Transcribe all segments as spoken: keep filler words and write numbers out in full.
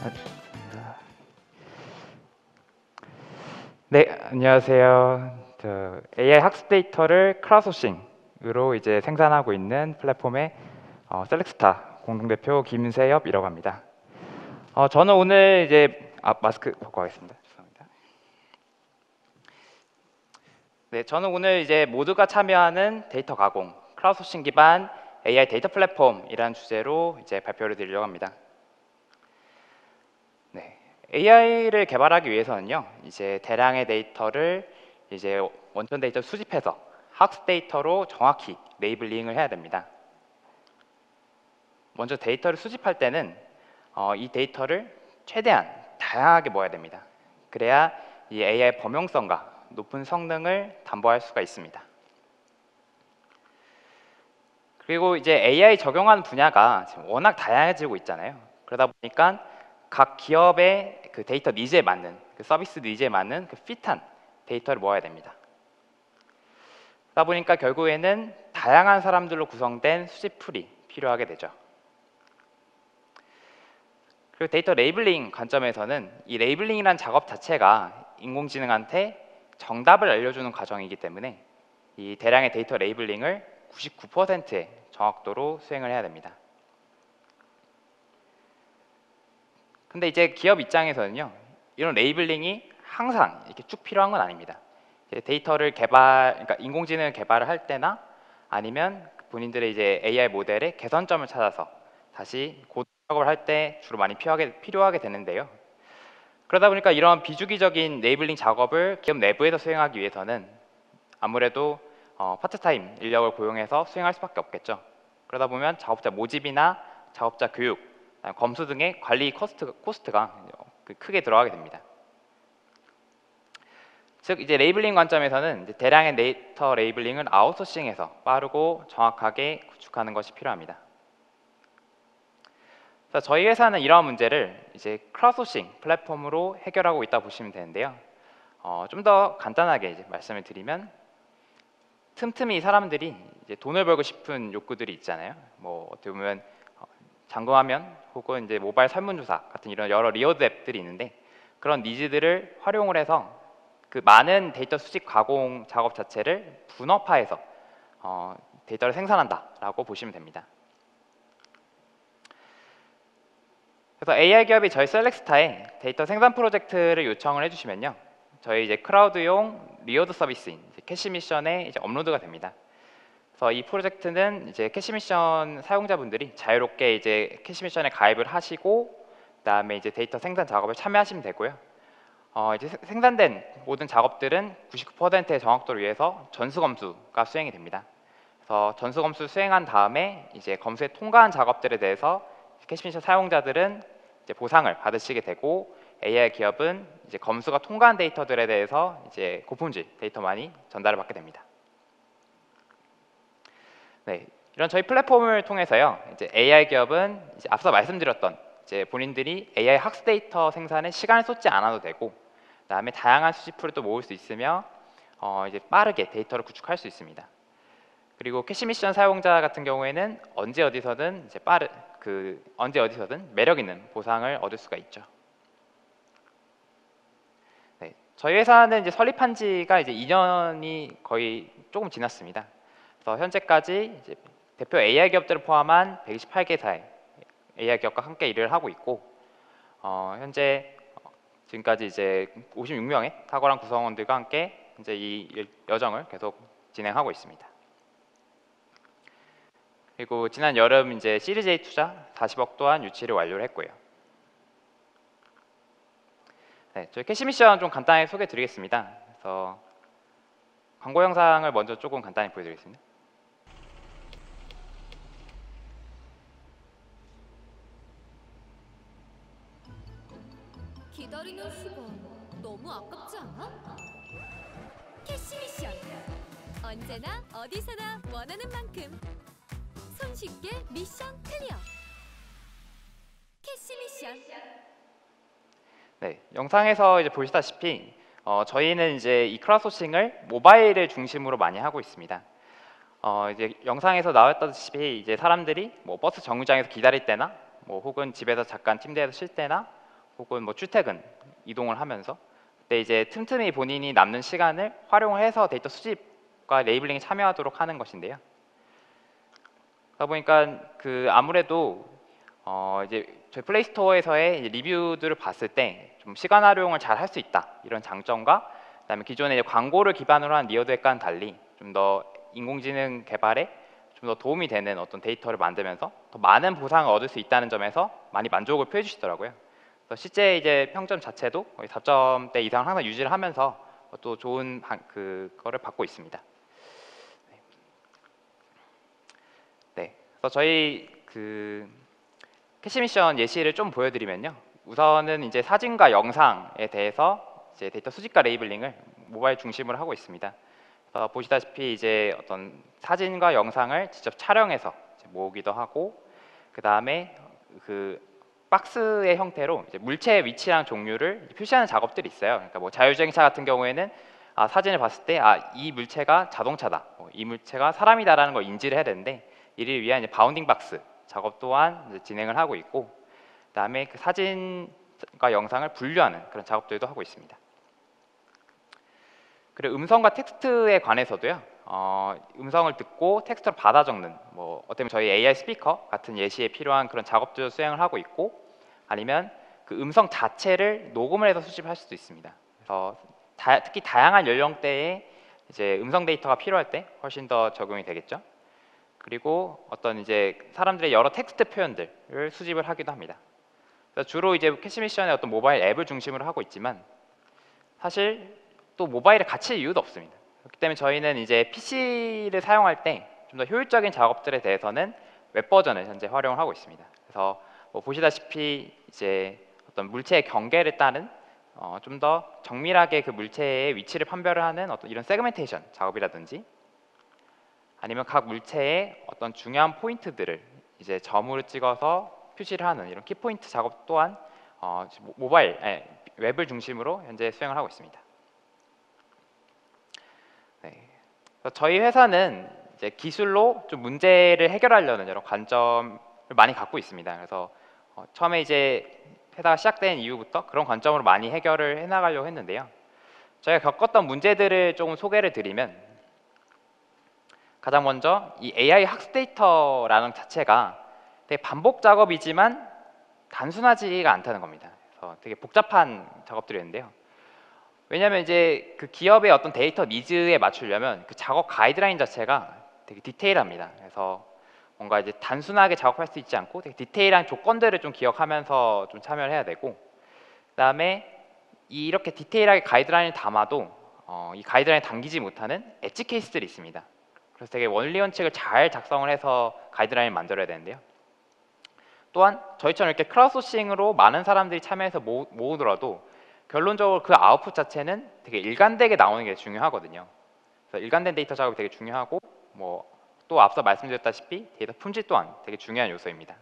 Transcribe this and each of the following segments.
네, 안녕하세요. 저 에이아이 학습 데이터를 크라우드소싱으로 이제 생산하고 있는 플랫폼의 어, 셀렉스타 공동대표 김세엽이라고 합니다. 어, 저는 오늘 이제 아, 마스크 벗고 하겠습니다. 죄송합니다. 네, 저는 오늘 이제 모두가 참여하는 데이터 가공, 크라우드소싱 기반 에이아이 데이터 플랫폼이라는 주제로 이제 발표를 드리려고 합니다. 네, 에이아이를 개발하기 위해서는요, 이제 대량의 데이터를 이제 원천 데이터 수집해서 학습 데이터로 정확히 레이블링을 해야 됩니다. 먼저 데이터를 수집할 때는 어, 이 데이터를 최대한 다양하게 모아야 됩니다. 그래야 이 에이아이 범용성과 높은 성능을 담보할 수가 있습니다. 그리고 이제 에이아이 적용하는 분야가 지금 워낙 다양해지고 있잖아요. 그러다 보니까 각 기업의 그 데이터 니즈에 맞는, 그 서비스 니즈에 맞는 그 핏한 데이터를 모아야 됩니다. 그러다 보니까 결국에는 다양한 사람들로 구성된 수집 풀이 필요하게 되죠. 그리고 데이터 레이블링 관점에서는 이 레이블링이라는 작업 자체가 인공지능한테 정답을 알려주는 과정이기 때문에 이 대량의 데이터 레이블링을 구십구 퍼센트의 정확도로 수행을 해야 됩니다. 근데 이제 기업 입장에서는요, 이런 레이블링이 항상 이렇게 쭉 필요한 건 아닙니다. 데이터를 개발, 그러니까 인공지능 개발을 할 때나 아니면 본인들의 이제 에이아이 모델의 개선점을 찾아서 다시 고도 작업을 할 때 주로 많이 필요하게, 필요하게 되는데요. 그러다 보니까 이런 비주기적인 레이블링 작업을 기업 내부에서 수행하기 위해서는 아무래도 어, 파트타임 인력을 고용해서 수행할 수밖에 없겠죠. 그러다 보면 작업자 모집이나 작업자 교육, 검수 등의 관리 코스트, 코스트가 크게 들어가게 됩니다. 즉 이제 레이블링 관점에서는 이제 대량의 데이터 레이블링을 아웃소싱해서 빠르고 정확하게 구축하는 것이 필요합니다. 그래서 저희 회사는 이러한 문제를 이제 크라우드소싱 플랫폼으로 해결하고 있다 보시면 되는데요. 어, 좀 더 간단하게 이제 말씀을 드리면 틈틈이 사람들이 이제 돈을 벌고 싶은 욕구들이 있잖아요. 뭐 어떻게 보면 잠금화면 혹은 이제 모바일 설문조사 같은 이런 여러 리워드 앱들이 있는데 그런 니즈들을 활용을 해서 그 많은 데이터 수집 가공 작업 자체를 분업화해서 어, 데이터를 생산한다라고 보시면 됩니다. 그래서 에이아이 기업이 저희 셀렉스타에 데이터 생산 프로젝트를 요청을 해주시면요, 저희 이제 크라우드용 리워드 서비스인 캐시 미션에 이제 업로드가 됩니다. 그래서 이 프로젝트는 이제 캐시 미션 사용자분들이 자유롭게 이제 캐시 미션에 가입을 하시고 그다음에 이제 데이터 생산 작업에 참여하시면 되고요. 어, 이제 생산된 모든 작업들은 구십구 퍼센트의 정확도를 위해서 전수 검수가 수행이 됩니다. 그래서 전수 검수 수행한 다음에 이제 검수에 통과한 작업들에 대해서 캐시 미션 사용자들은 이제 보상을 받으시게 되고 에이아이 기업은 이제 검수가 통과한 데이터들에 대해서 이제 고품질 데이터만이 전달을 받게 됩니다. 네, 이런 저희 플랫폼을 통해서요, 이제 에이아이 기업은 이제 앞서 말씀드렸던 이제 본인들이 에이아이 학습 데이터 생산에 시간을 쏟지 않아도 되고, 그다음에 다양한 수집풀을 또 모을 수 있으며 어, 이제 빠르게 데이터를 구축할 수 있습니다. 그리고 캐시 미션 사용자 같은 경우에는 언제 어디서든 이제 빠르 그 언제 어디서든 매력 있는 보상을 얻을 수가 있죠. 네, 저희 회사는 이제 설립한 지가 이제 이 년이 거의 조금 지났습니다. 그래서 현재까지 이제 대표 에이아이 기업들을 포함한 백이십팔 개사의 에이아이 기업과 함께 일을 하고 있고, 어, 현재 지금까지 이제 오십육 명의 탁월한 구성원들과 함께 이제 이 여정을 계속 진행하고 있습니다. 그리고 지난 여름 이제 시리즈 A 투자 사십억 또한 유치를 완료를 했고요. 네, 저희 캐시 미션 좀 간단히 소개드리겠습니다. 그래서 광고 영상을 먼저 조금 간단히 보여드리겠습니다. 기다리는 시간 너무 아깝지 않아? 캐시 미션 언제나 어디서나 원하는 만큼 손쉽게 미션 클리어. 캐시 미션. 네, 영상에서 이제 보시다시피 어, 저희는 이제 이 크라우드소싱을 모바일을 중심으로 많이 하고 있습니다. 어, 이제 영상에서 나왔다시피 이제 사람들이 뭐 버스 정류장에서 기다릴 때나 뭐 혹은 집에서 잠깐 침대에서 쉴 때나 혹은 뭐 출퇴근 이동을 하면서 그때 이제 틈틈이 본인이 남는 시간을 활용을 해서 데이터 수집과 레이블링에 참여하도록 하는 것인데요. 그러다 보니까 그 아무래도 어 이제 저희 플레이스토어에서의 이제 리뷰들을 봤을 때 좀 시간 활용을 잘 할 수 있다 이런 장점과 그다음에 기존의 이제 광고를 기반으로 한 리어드 앱과는 달리 좀 더 인공지능 개발에 좀 더 도움이 되는 어떤 데이터를 만들면서 더 많은 보상을 얻을 수 있다는 점에서 많이 만족을 표해 주시더라고요. 그래서 실제 이제 평점 자체도 거의 사 점대 이상 항상 유지를 하면서 또 좋은 방- 그거를 받고 있습니다. 네, 그래서 저희 그 캐시 미션 예시를 좀 보여드리면요. 우선은 이제 사진과 영상에 대해서 이제 데이터 수집과 레이블링을 모바일 중심으로 하고 있습니다. 그래서 보시다시피 이제 어떤 사진과 영상을 직접 촬영해서 이제 모으기도 하고, 그 다음에 그 박스의 형태로 이제 물체의 위치랑 종류를 표시하는 작업들이 있어요. 그러니까 뭐 자율주행차 같은 경우에는 아, 사진을 봤을 때 아, 이 물체가 자동차다, 뭐, 이 물체가 사람이다라는 걸 인지를 해야 되는데 이를 위한 이제 바운딩 박스 작업 또한 이제 진행을 하고 있고, 그다음에 그 사진과 영상을 분류하는 그런 작업들도 하고 있습니다. 그리고 음성과 텍스트에 관해서도요. 어, 음성을 듣고 텍스트로 받아 적는 뭐 어쩌면 저희 에이아이 스피커 같은 예시에 필요한 그런 작업들을 수행을 하고 있고, 아니면 그 음성 자체를 녹음을 해서 수집할 수도 있습니다. 그래서 다, 특히 다양한 연령대의 이제 음성 데이터가 필요할 때 훨씬 더 적용이 되겠죠. 그리고 어떤 이제 사람들의 여러 텍스트 표현들을 수집을 하기도 합니다. 그래서 주로 이제 캐시 미션의 어떤 모바일 앱을 중심으로 하고 있지만 사실 또 모바일에 갇힐 이유도 없습니다. 그렇기 때문에 저희는 이제 피시를 사용할 때 좀 더 효율적인 작업들에 대해서는 웹 버전을 현재 활용을 하고 있습니다. 그래서 뭐 보시다시피 이제 어떤 물체의 경계를 따른 어, 좀 더 정밀하게 그 물체의 위치를 판별을 하는 어떤 이런 세그멘테이션 작업이라든지, 아니면 각 물체의 어떤 중요한 포인트들을 이제 점으로 찍어서 표시를 하는 이런 키포인트 작업 또한 어, 모바일, 예, 웹을 중심으로 현재 수행을 하고 있습니다. 네. 그래서 저희 회사는 이제 기술로 좀 문제를 해결하려는 여러 관점을 많이 갖고 있습니다. 그래서 어, 처음에 이제 회사가 시작된 이후부터 그런 관점으로 많이 해결을 해나가려고 했는데요. 저희가 겪었던 문제들을 조금 소개를 드리면, 가장 먼저 이 에이아이 학습 데이터라는 자체가 되게 반복 작업이지만 단순하지가 않다는 겁니다. 그래서 되게 복잡한 작업들이었는데요. 왜냐하면 이제 그 기업의 어떤 데이터 니즈에 맞추려면 그 작업 가이드라인 자체가 되게 디테일합니다. 그래서 뭔가 이제 단순하게 작업할 수 있지 않고 되게 디테일한 조건들을 좀 기억하면서 좀 참여를 해야 되고, 그다음에 이렇게 디테일하게 가이드라인을 담아도 어, 이 가이드라인을 당기지 못하는 엣지 케이스들이 있습니다. 그래서 되게 원리 원칙을 잘 작성을 해서 가이드라인을 만들어야 되는데요. 또한 저희처럼 이렇게 크라우드소싱으로 많은 사람들이 참여해서 모, 모으더라도 결론적으로 그 아웃풋 자체는 되게 일관되게 나오는 게 중요하거든요. 그래서 일관된 데이터 작업이 되게 중요하고, 뭐 또 앞서 말씀드렸다시피 데이터 품질 또한 되게 중요한 요소입니다.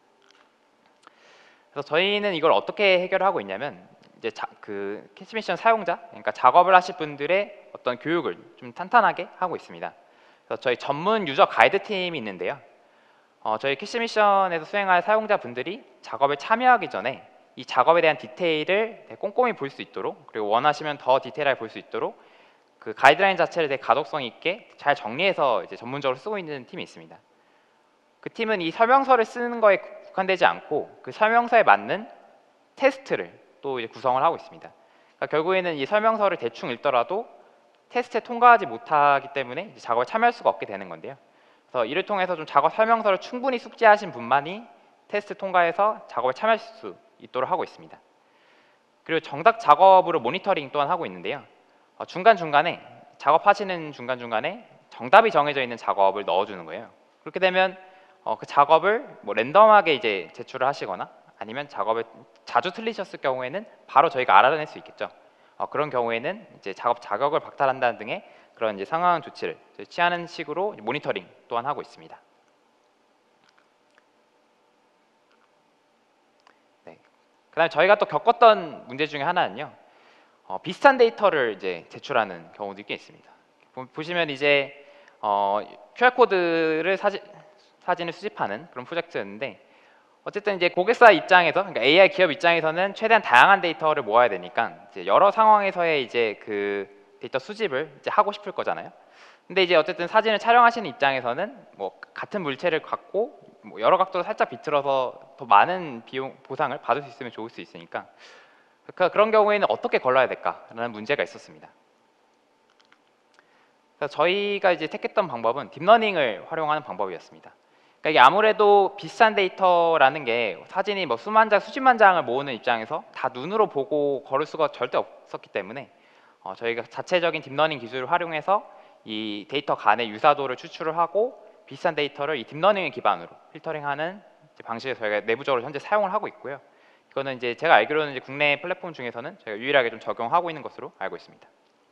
그래서 저희는 이걸 어떻게 해결하고 있냐면, 이제 자, 그 캐시 미션 사용자, 그러니까 작업을 하실 분들의 어떤 교육을 좀 탄탄하게 하고 있습니다. 그래서 저희 전문 유저 가이드 팀이 있는데요. 어, 저희 캐시 미션에서 수행할 사용자분들이 작업에 참여하기 전에 이 작업에 대한 디테일을 꼼꼼히 볼 수 있도록, 그리고 원하시면 더 디테일하게 볼 수 있도록 그 가이드라인 자체를 되게 가독성 있게 잘 정리해서 이제 전문적으로 쓰고 있는 팀이 있습니다. 그 팀은 이 설명서를 쓰는 거에 국한되지 않고 그 설명서에 맞는 테스트를 또 이제 구성을 하고 있습니다. 그러니까 결국에는 이 설명서를 대충 읽더라도 테스트에 통과하지 못하기 때문에 이제 작업에 참여할 수가 없게 되는 건데요. 그래서 이를 통해서 좀 작업 설명서를 충분히 숙지하신 분만이 테스트 통과해서 작업에 참여할 수 있도록 하고 있습니다. 그리고 정답 작업으로 모니터링 또한 하고 있는데요. 어, 중간중간에 작업하시는 중간중간에 정답이 정해져 있는 작업을 넣어주는 거예요. 그렇게 되면 어, 그 작업을 뭐 랜덤하게 이제 제출을 하시거나, 아니면 작업을 자주 틀리셨을 경우에는 바로 저희가 알아낼 수 있겠죠. 어, 그런 경우에는 이제 작업 자격을 박탈한다는 등의 그런 이제 상황 조치를 취하는 식으로 모니터링 또한 하고 있습니다. 네. 그다음에 저희가 또 겪었던 문제 중에 하나는요. 어, 비슷한 데이터를 이제 제출하는 경우도 꽤 있습니다. 보, 보시면 이제 어, 큐알 코드를 사진 사진을 수집하는 그런 프로젝트였는데, 어쨌든 이제 고객사 입장에서, 그러니까 에이아이 기업 입장에서는 최대한 다양한 데이터를 모아야 되니까 이제 여러 상황에서의 이제 그 데이터 수집을 이제 하고 싶을 거잖아요. 근데 이제 어쨌든 사진을 촬영하시는 입장에서는 뭐 같은 물체를 갖고 뭐 여러 각도로 살짝 비틀어서 더 많은 비용 보상을 받을 수 있으면 좋을 수 있으니까, 그러니까 그런 경우에는 어떻게 걸러야 될까라는 문제가 있었습니다. 그래서 저희가 이제 택했던 방법은 딥러닝을 활용하는 방법이었습니다. 그러니까 이게 아무래도 비싼 데이터라는 게 사진이 뭐 수만 장, 수십만 장을 모으는 입장에서 다 눈으로 보고 걸을 수가 절대 없었기 때문에 어, 저희가 자체적인 딥러닝 기술을 활용해서 이 데이터 간의 유사도를 추출을 하고 비싼 데이터를 이 딥러닝을 기반으로 필터링하는 이제 방식을 저희가 내부적으로 현재 사용을 하고 있고요. 이거는 이제 제가 알기로는 이제 국내 플랫폼 중에서는 저희가 유일하게 좀 적용하고 있는 것으로 알고 있습니다.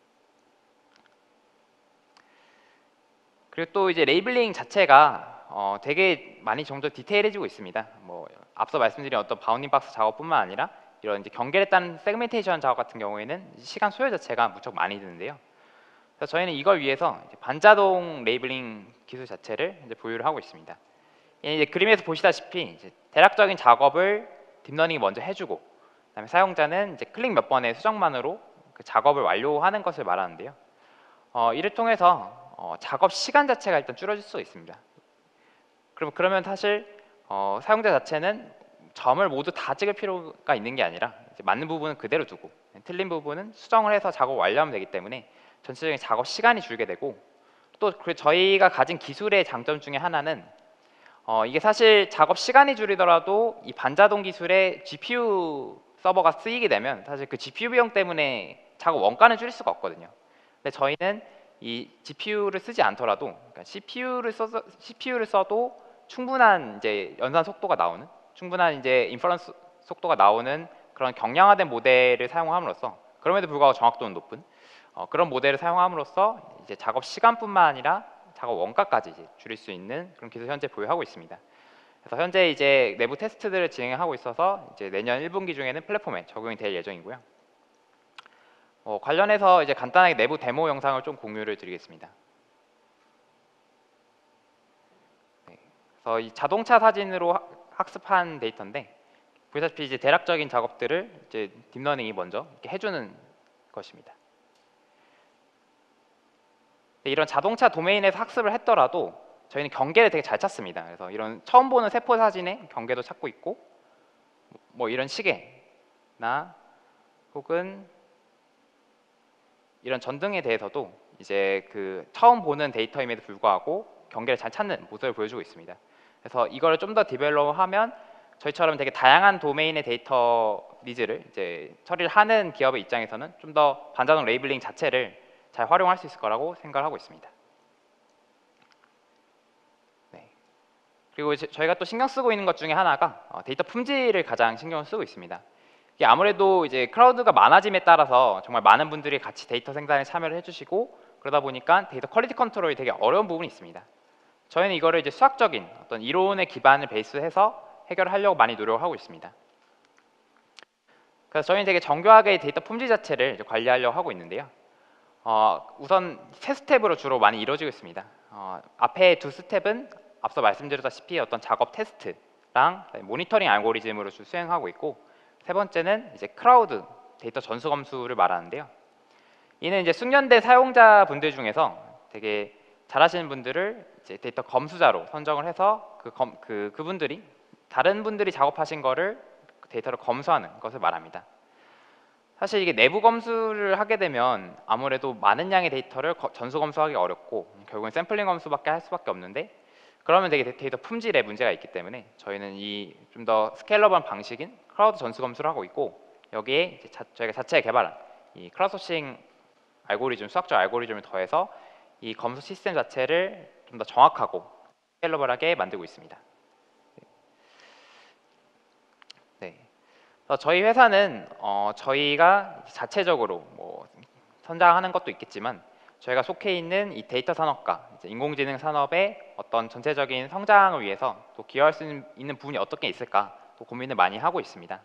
그리고 또 이제 레이블링 자체가 어, 되게 많이 점점 디테일해지고 있습니다. 뭐 앞서 말씀드린 어떤 바운딩 박스 작업뿐만 아니라 이런 이제 경계를 따는 세그멘테이션 작업 같은 경우에는 시간 소요 자체가 무척 많이 드는데요. 그래서 저희는 이걸 위해서 이제 반자동 레이블링 기술 자체를 이제 보유를 하고 있습니다. 이제 그림에서 보시다시피 이제 대략적인 작업을 딥러닝이 먼저 해주고, 그다음에 사용자는 이제 클릭 몇 번의 수정만으로 그 작업을 완료하는 것을 말하는데요. 어, 이를 통해서 어, 작업 시간 자체가 일단 줄어질 수 있습니다. 그럼 그러면 사실 어, 사용자 자체는 점을 모두 다 찍을 필요가 있는 게 아니라 이제 맞는 부분은 그대로 두고 틀린 부분은 수정을 해서 작업 완료하면 되기 때문에 전체적인 작업 시간이 줄게 되고, 또 그 저희가 가진 기술의 장점 중에 하나는 어, 이게 사실 작업 시간이 줄이더라도 이 반자동 기술의 지피유 서버가 쓰이게 되면 사실 그 지피유 비용 때문에 작업 원가는 줄일 수가 없거든요. 근데 저희는 이 지피유를 쓰지 않더라도, 그러니까 씨피유를 써서 씨피유를 써도 충분한 이제 연산 속도가 나오는, 충분한 이제 인퍼런스 속도가 나오는 그런 경량화된 모델을 사용함으로써, 그럼에도 불구하고 정확도는 높은 어, 그런 모델을 사용함으로써 이제 작업 시간뿐만 아니라 작업 원가까지 이제 줄일 수 있는 그런 기술 현재 보유하고 있습니다. 그래서 현재 이제 내부 테스트들을 진행하고 있어서 이제 내년 일 분기 중에는 플랫폼에 적용이 될 예정이고요. 어, 관련해서 이제 간단하게 내부 데모 영상을 좀 공유를 드리겠습니다. 네, 그래서 이 자동차 사진으로 하- 학습한 데이터인데, 보시다시피 이제 대략적인 작업들을 이제 딥러닝이 먼저 이렇게 해주는 것입니다. 네, 이런 자동차 도메인에서 학습을 했더라도 저희는 경계를 되게 잘 찾습니다. 그래서 이런 처음 보는 세포 사진의 경계도 찾고 있고, 뭐 이런 시계나 혹은 이런 전등에 대해서도 이제 그 처음 보는 데이터임에도 불구하고 경계를 잘 찾는 모습을 보여주고 있습니다. 그래서 이걸 좀 더 디벨롭하면 저희처럼 되게 다양한 도메인의 데이터 니즈를 이제 처리를 하는 기업의 입장에서는 좀 더 반자동 레이블링 자체를 잘 활용할 수 있을 거라고 생각을 하고 있습니다. 네. 그리고 이제 저희가 또 신경 쓰고 있는 것 중에 하나가 어, 데이터 품질을 가장 신경을 쓰고 있습니다. 이게 아무래도 이제 클라우드가 많아짐에 따라서 정말 많은 분들이 같이 데이터 생산에 참여를 해주시고, 그러다 보니까 데이터 퀄리티 컨트롤이 되게 어려운 부분이 있습니다. 저희는 이거를 이제 수학적인 어떤 이론의 기반을 베이스해서 해결하려고 많이 노력을 하고 있습니다. 그래서 저희는 되게 정교하게 데이터 품질 자체를 이제 관리하려고 하고 있는데요. 어, 우선 세 스텝으로 주로 많이 이루어지고 있습니다. 어, 앞에 두 스텝은 앞서 말씀드렸다시피 어떤 작업 테스트랑 모니터링 알고리즘으로 주 수행하고 있고, 세 번째는 이제 클라우드 데이터 전수 검수를 말하는데요. 이는 이제 숙련된 사용자분들 중에서 되게 잘하시는 분들을 이제 데이터 검수자로 선정을 해서 그, 검, 그 그분들이 다른 분들이 작업하신 거를 데이터를 검수하는 것을 말합니다. 사실 이게 내부 검수를 하게 되면 아무래도 많은 양의 데이터를 거- 전수 검수하기 어렵고 결국엔 샘플링 검수밖에 할 수밖에 없는데, 그러면 되게 데- 데이터 품질에 문제가 있기 때문에 저희는 이 좀 더 스케일러블한 방식인 클라우드 전수 검수를 하고 있고, 여기에 이제 자, 저희가 자체 개발한 이 클라우드 소싱 알고리즘, 수학적 알고리즘을 더해서 이 검수 시스템 자체를 좀 더 정확하고 스케일러블하게 만들고 있습니다. 네. 그래서 저희 회사는 어, 저희가 자체적으로 뭐 선장하는 것도 있겠지만, 저희가 속해 있는 이 데이터 산업과 이제 인공지능 산업의 어떤 전체적인 성장을 위해서 또 기여할 수 있는, 있는 부분이 어떻게 있을까 또 고민을 많이 하고 있습니다.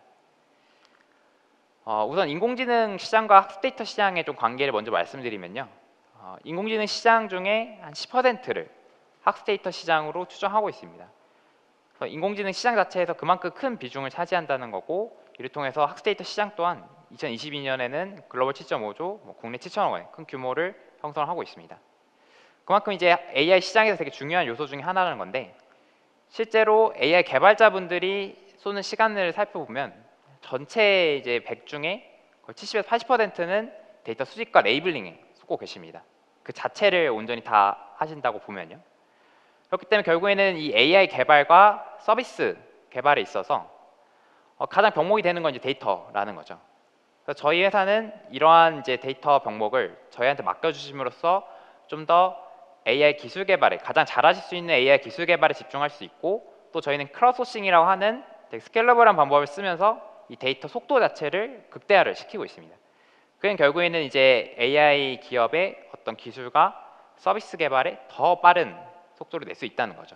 어, 우선 인공지능 시장과 학습 데이터 시장의 좀 관계를 먼저 말씀드리면요. 어, 인공지능 시장 중에 한 십 퍼센트를 학습 데이터 시장으로 추정하고 있습니다. 그래서 인공지능 시장 자체에서 그만큼 큰 비중을 차지한다는 거고, 이를 통해서 학스데이터 시장 또한 이천이십이 년에는 글로벌 칠 점 오 조, 뭐 국내 칠천억 원의 큰 규모를 형성하고 있습니다. 그만큼 이제 에이아이 시장에서 되게 중요한 요소 중에 하나라는 건데, 실제로 에이아이 개발자분들이 쏘는 시간을 살펴보면 전체 이제 백 중에 거의 칠십에서 팔십 퍼센트는 데이터 수집과 레이블링에 쏟고 계십니다. 그 자체를 온전히 다 하신다고 보면요. 그렇기 때문에 결국에는 이 에이아이 개발과 서비스 개발에 있어서 어, 가장 병목이 되는 건 이제 데이터라는 거죠. 그래서 저희 회사는 이러한 이제 데이터 병목을 저희한테 맡겨주심으로써 좀 더 에이아이 기술 개발에, 가장 잘하실 수 있는 에이아이 기술 개발에 집중할 수 있고, 또 저희는 크라우드소싱이라고 하는 되게 스케일러블한 방법을 쓰면서 이 데이터 속도 자체를 극대화를 시키고 있습니다. 그게 결국에는 이제 에이아이 기업의 어떤 기술과 서비스 개발에 더 빠른 속도를 낼 수 있다는 거죠.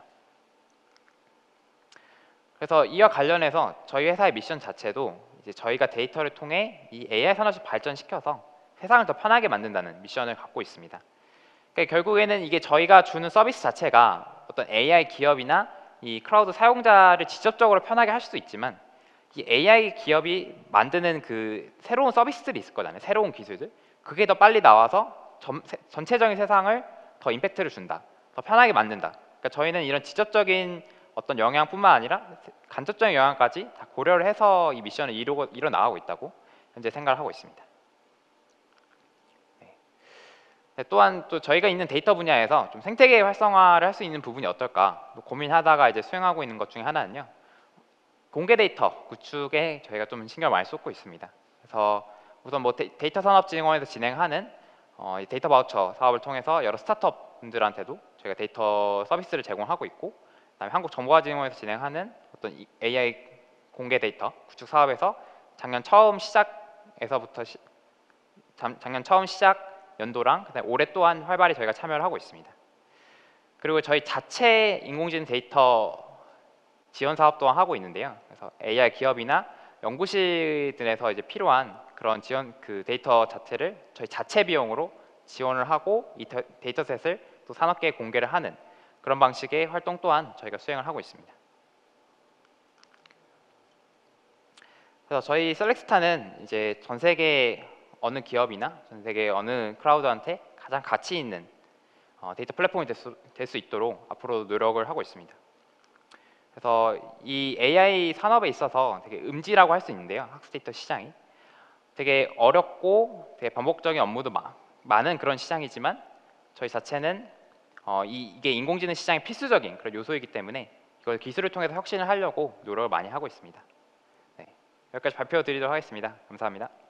그래서 이와 관련해서 저희 회사의 미션 자체도 이제 저희가 데이터를 통해 이 에이아이 산업을 발전시켜서 세상을 더 편하게 만든다는 미션을 갖고 있습니다. 그러니까 결국에는 이게 저희가 주는 서비스 자체가 어떤 에이아이 기업이나 이 클라우드 사용자를 직접적으로 편하게 할 수도 있지만, 이 에이아이 기업이 만드는 그 새로운 서비스들이 있을 거잖아요. 새로운 기술들. 그게 더 빨리 나와서 전, 전체적인 세상을 더 임팩트를 준다. 더 편하게 만든다. 그러니까 저희는 이런 직접적인 어떤 영향뿐만 아니라 간접적인 영향까지 다 고려를 해서 이 미션을 이루고 이뤄 나가고 있다고 현재 생각을 하고 있습니다. 네. 네, 또한 또 저희가 있는 데이터 분야에서 좀 생태계 활성화를 할 수 있는 부분이 어떨까 고민하다가 이제 수행하고 있는 것 중에 하나는요, 공개 데이터 구축에 저희가 좀 신경을 많이 쏟고 있습니다. 그래서 우선 뭐 데, 데이터 산업진흥원에서 진행하는 어, 이 데이터 바우처 사업을 통해서 여러 스타트업 분들한테도 저희가 데이터 서비스를 제공하고 있고, 그다음에 한국정보화진흥원에서 진행하는 어떤 에이아이 공개 데이터 구축 사업에서 작년 처음 시작에서부터 시, 작년 처음 시작 연도랑 그다음에 올해 또한 활발히 저희가 참여를 하고 있습니다. 그리고 저희 자체 인공지능 데이터 지원 사업 또한 하고 있는데요. 그래서 에이아이 기업이나 연구실들에서 이제 필요한 그런 지원 그 데이터 자체를 저희 자체 비용으로 지원을 하고 이 데이터셋을 또 산업계에 공개를 하는 그런 방식의 활동 또한 저희가 수행을 하고 있습니다. 그래서 저희 셀렉스타는 이제 전 세계 어느 기업이나 전 세계 어느 클라우드한테 가장 가치 있는 어, 데이터 플랫폼이 될 수, 될 수 있도록 앞으로 노력을 하고 있습니다. 그래서 이 에이아이 산업에 있어서 되게 음지라고 할 수 있는데요. 학스데이터 시장이 되게 어렵고 되게 반복적인 업무도 마, 많은 그런 시장이지만, 저희 자체는 어, 이, 이게 인공지능 시장의 필수적인 그런 요소이기 때문에 이걸 기술을 통해서 혁신을 하려고 노력을 많이 하고 있습니다. 네, 여기까지 발표 드리도록 하겠습니다. 감사합니다.